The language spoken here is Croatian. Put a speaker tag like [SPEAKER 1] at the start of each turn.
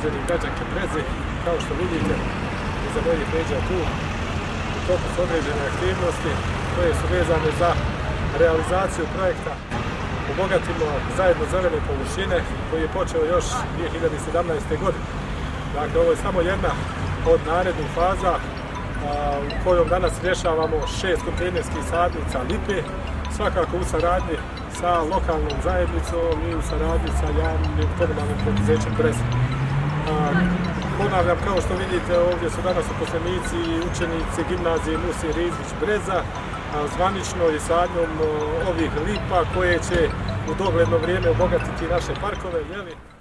[SPEAKER 1] građani i građanke Breze. Kao što vidite, iza mojih leđa tu u toku su određene aktivnosti koje su vezane za realizaciju projekta Obogatimo zajedno zelene površine koji je počeo još 2017. godine. Dakle, ovo je samo jedna od narednih faza u kojom danas rješavamo 6 kontejnerskih sadnica lipe, svakako u saradnji sa lokalnom zajednicom i u saradnji sa javnim komunalnim poduzećem Breze. Ponavljam, kao što vidite, ovdje su danas uposlenici i učenici gimnazije Musi Rizvić Breza, zvanično i sadnjom ovih lipa koje će u dogledno vrijeme obogatiti naše parkove.